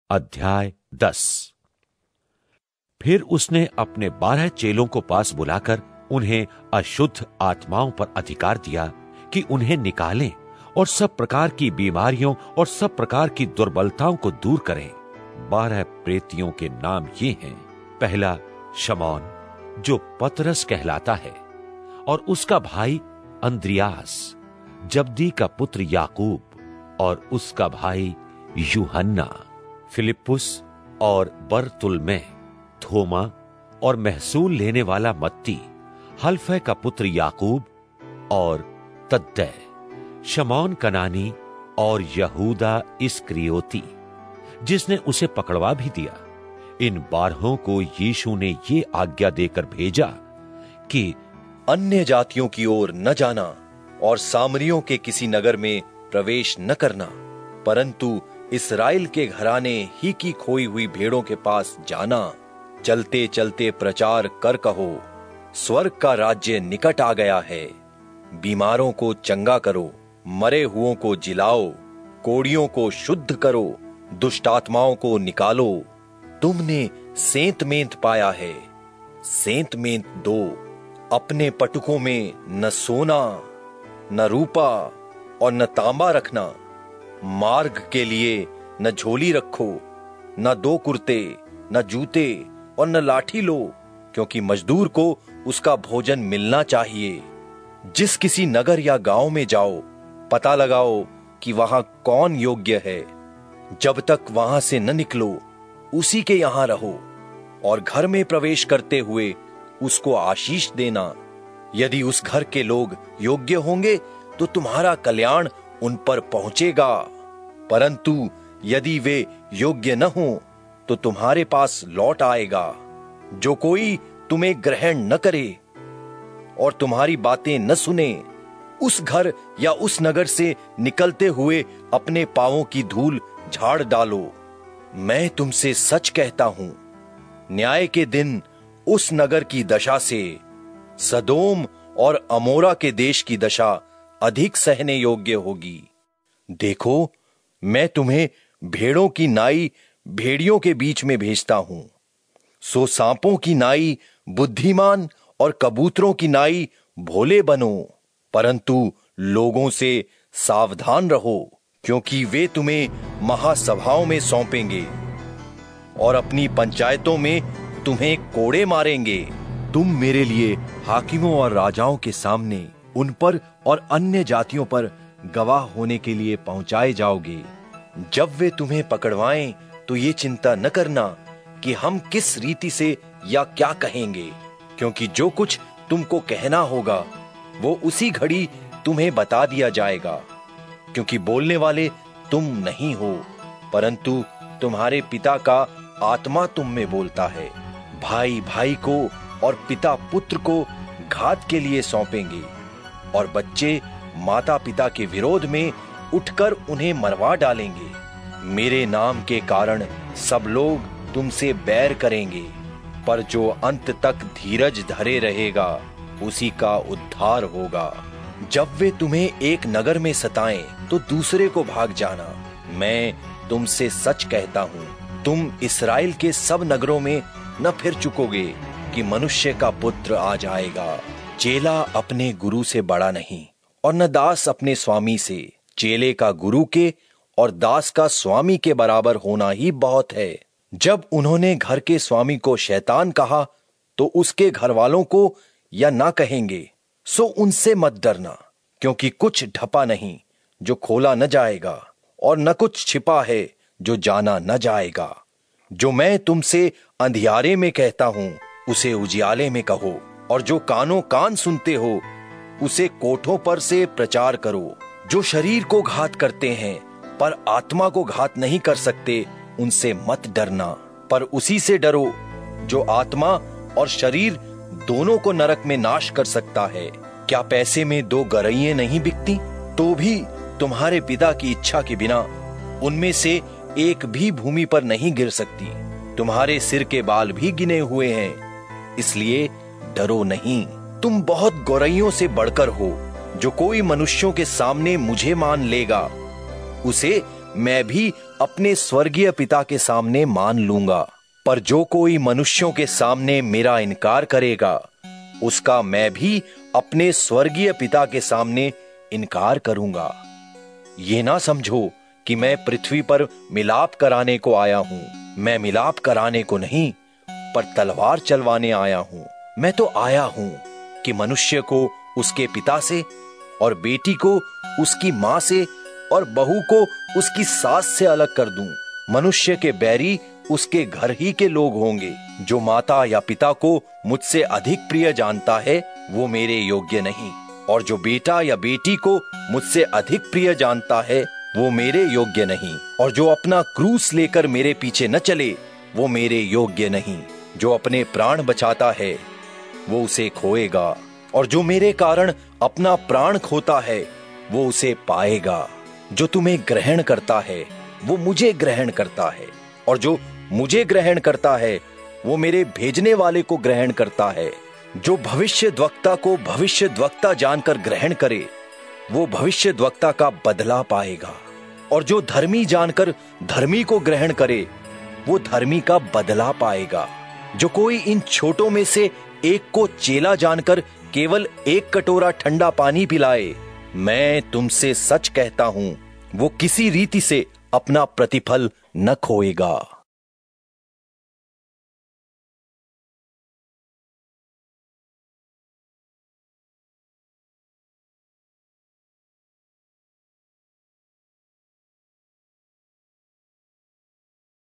अध्याय 10। फिर उसने अपने 12 चेलों को पास बुलाकर उन्हें अशुद्ध आत्माओं पर अधिकार दिया कि उन्हें निकालें और सब प्रकार की बीमारियों और सब प्रकार की दुर्बलताओं को दूर करें। 12 प्रेतियों के नाम ये हैं। पहला शमौन, जो पतरस कहलाता है, और उसका भाई अंद्रियास, जब्दी का पुत्र याकूब और उसका भाई यूहन्ना, फिलिप्पुस और बरतुल्मै, थोमा और महसूल लेने वाला मत्ती, हल्फै का पुत्र याकूब और तद्दै, शमौन कनानी और यहूदा इस्करियोती, जिसने उसे पकड़वा भी दिया। इन 12 को यीशु ने ये आज्ञा देकर भेजा कि अन्य जातियों की ओर न जाना और सामरियों के किसी नगर में प्रवेश न करना, परंतु इस्राएल के घराने ही की खोई हुई भेड़ों के पास जाना। चलते चलते प्रचार कर कहो, स्वर्ग का राज्य निकट आ गया है। बीमारों को चंगा करो, मरे हुओं को जिलाओ, कोढ़ियों को शुद्ध करो, दुष्ट आत्माओं को निकालो। तुमने सेंत मेंत पाया है, सेंत मेंत दो। अपने पटुकों में न सोना न रूपा और न तांबा रखना। मार्ग के लिए न झोली रखो, न 2 कुर्ते, न जूते और न लाठी लो, क्योंकि मजदूर को उसका भोजन मिलना चाहिए। जिस किसी नगर या गांव में जाओ, पता लगाओ कि वहां कौन योग्य है। जब तक वहां से न निकलो, उसी के यहां रहो, और घर में प्रवेश करते हुए उसको आशीष देना। यदि उस घर के लोग योग्य होंगे तो तुम्हारा कल्याण उन पर पहुंचेगा, परंतु यदि वे योग्य न हो तो तुम्हारे पास लौट आएगा। जो कोई तुम्हें ग्रहण न करे और तुम्हारी बातें न सुने, उस घर या उस नगर से निकलते हुए अपने पांवों की धूल झाड़ डालो। मैं तुमसे सच कहता हूं, न्याय के दिन उस नगर की दशा से सदोम और अमोरा के देश की दशा अधिक सहने योग्य होगी। देखो, मैं तुम्हें भेड़ों की नाई भेड़ियों के बीच में भेजता हूं। सो सांपों की नाई बुद्धिमान और कबूतरों की नाई भोले बनो, परंतु लोगों से सावधान रहो, क्योंकि वे तुम्हें महासभाओं में सौंपेंगे और अपनी पंचायतों में तुम्हें कोड़े मारेंगे। तुम मेरे लिए हाकिमों और राजाओं के सामने उन पर और अन्य जातियों पर गवाह होने के लिए पहुंचाए जाओगे। जब वे तुम्हें पकड़वाएं तो ये चिंता न करना कि हम किस रीति से या क्या कहेंगे, क्योंकि जो कुछ तुमको कहना होगा वो उसी घड़ी तुम्हें बता दिया जाएगा। क्योंकि बोलने वाले तुम नहीं हो, परंतु तुम्हारे पिता का आत्मा तुम में बोलता है। भाई भाई को और पिता पुत्र को घात के लिए सौंपेंगे, और बच्चे माता पिता के विरोध में उठकर उन्हें मरवा डालेंगे। मेरे नाम के कारण सब लोग तुमसे बैर करेंगे, पर जो अंत तक धीरज धरे रहेगा उसी का उद्धार होगा। जब वे तुम्हें एक नगर में सताएं तो दूसरे को भाग जाना। मैं तुमसे सच कहता हूं, तुम इस्राएल के सब नगरों में न फिर चुकोगे कि मनुष्य का पुत्र आ जाएगा। चेला अपने गुरु से बड़ा नहीं, और न दास अपने स्वामी से। चेले का गुरु के और दास का स्वामी के बराबर होना ही बहुत है। जब उन्होंने घर के स्वामी को शैतान कहा तो उसके घर वालों को या ना कहेंगे। सो उनसे मत डरना, क्योंकि कुछ ढपा नहीं जो खोला न जाएगा, और न कुछ छिपा है जो जाना न जाएगा। जो मैं तुमसे अंधियारे में कहता हूं उसे उजियाले में कहो, और जो कानों कान सुनते हो उसे कोठों पर से प्रचार करो। जो शरीर को घात करते हैं पर आत्मा को घात नहीं कर सकते, उनसे मत डरना, पर उसी से डरो जो आत्मा और शरीर दोनों को नरक में नाश कर सकता है। क्या पैसे में 2 गरइयां नहीं बिकती? तो भी तुम्हारे पिता की इच्छा के बिना उनमें से एक भी भूमि पर नहीं गिर सकती। तुम्हारे सिर के बाल भी गिने हुए हैं, इसलिए डरो नहीं। तुम बहुत गौरइयों से बढ़कर हो। जो कोई मनुष्यों के सामने मुझे मान लेगा, उसे मैं भी अपने स्वर्गीय पिता के सामने मान लूंगा, पर जो कोई मनुष्यों के सामने मेरा इनकार करेगा उसका मैं भी अपने स्वर्गीय पिता के सामने इनकार करूंगा। ये ना समझो कि मैं पृथ्वी पर मिलाप कराने को आया हूं। मैं मिलाप कराने को नहीं, पर तलवार चलवाने आया हूं। मैं तो आया हूं कि मनुष्य को उसके पिता से और बेटी को उसकी मां से और बहू को उसकी सास से अलग कर दूं। मनुष्य के बैरी उसके घर ही के लोग होंगे। जो माता या पिता को मुझसे अधिक प्रिय जानता है वो मेरे योग्य नहीं, और जो बेटा या बेटी को मुझसे अधिक प्रिय जानता है वो मेरे योग्य नहीं, और जो अपना क्रूस लेकर मेरे पीछे न चले वो मेरे योग्य नहीं। जो अपने प्राण बचाता है वो उसे खोएगा, और जो मेरे कारण अपना प्राण खोता है वो उसे पाएगा। जो तुम्हें ग्रहण करता है वो मुझे ग्रहण करता है, और जो मुझे ग्रहण करता है वो मेरे भेजने वाले को ग्रहण करता है। जो भविष्यद्वक्ता को भविष्यद्वक्ता जानकर ग्रहण करे वो भविष्यद्वक्ता का बदला पाएगा, और जो धर्मी जानकर धर्मी को ग्रहण करे वो धर्मी का बदला पाएगा। जो कोई इन छोटों में से एक को चेला जानकर केवल एक कटोरा ठंडा पानी पिलाए, मैं तुमसे सच कहता हूं वो किसी रीति से अपना प्रतिफल न खोएगा।